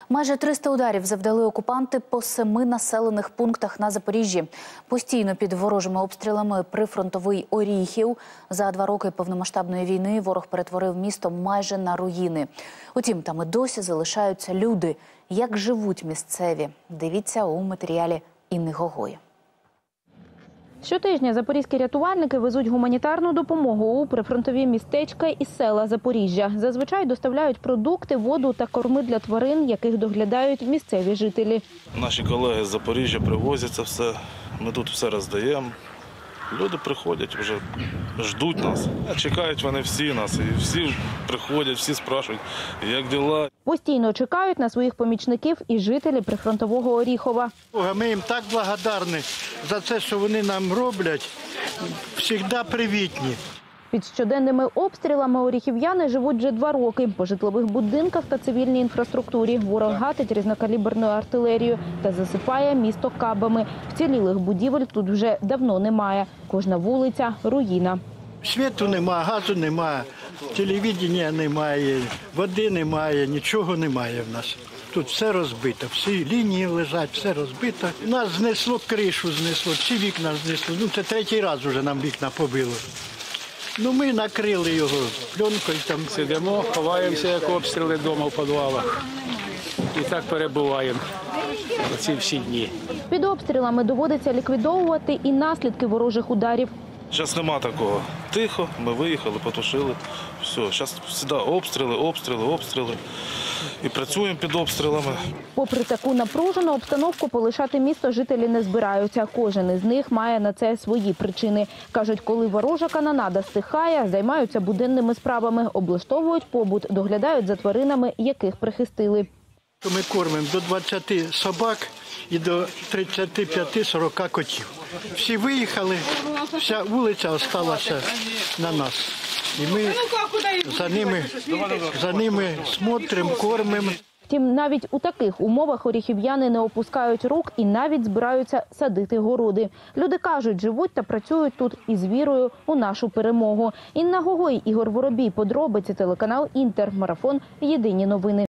Майже 300 ударів завдали окупанти по 7 населених пунктах на Запоріжжі. Постійно під ворожими обстрілами прифронтовий Оріхів. За 2 роки повномасштабної війни ворог перетворив місто майже на руїни. Утім, там і досі залишаються люди. Як живуть місцеві? Дивіться у матеріалі Інни Гогой. Щотижня запорізькі рятувальники везуть гуманітарну допомогу у прифронтові містечка і села Запоріжжя. Зазвичай доставляють продукти, воду та корми для тварин, яких доглядають місцеві жителі. Наші колеги з Запоріжжя привозять це все, ми тут все роздаємо. Люди приходять, вже ждуть нас. Чекають вони всі нас, і всі приходять, всі спрашують, як діла. Постійно чекають на своїх помічників і жителі прифронтового Оріхова. Ми їм так благодарні за те, що вони нам роблять, завжди привітні. Під щоденними обстрілами оріхів'яни живуть вже 2 роки. По житлових будинках та цивільній інфраструктурі ворог гатить різнокаліберною артилерією та засипає місто кабами. Вцілілих будівель тут вже давно немає. Кожна вулиця – руїна. Світу немає, газу немає, телевізора немає, води немає, нічого немає в нас. Тут все розбито, всі лінії лежать, все розбито. Нас знесло, кришу знесло, всі вікна знесло. Це 3-й раз вже нам вікна побило. Ми накрили його пленкою. Сидимо, ховаємося, як обстріли вдома в підвалах. І так перебуваємо ці всі дні. Під обстрілами доводиться ліквідовувати і наслідки ворожих ударів. Зараз нема такого. Тихо, ми виїхали, потушили. Все, зараз завжди обстріли. І працюємо під обстрілами. Попри таку напружену обстановку, полишати місто жителі не збираються. Кожен із них має на це свої причини. Кажуть, коли ворожа канонада стихає, займаються буденними справами, облаштовують побут, доглядають за тваринами, яких прихистили. Ми кормимо до 20 собак і до 35-40 котів. Всі виїхали, вся вулиця залишилася на нас. І ми за ними смотримо, кормимо. Втім, навіть у таких умовах оріхів'яни не опускають рук і навіть збираються садити городи. Люди кажуть, живуть та працюють тут із вірою у нашу перемогу. Інна Гогой, Ігор Воробій, подробиці, телеканал Інтер, марафон «Єдині новини».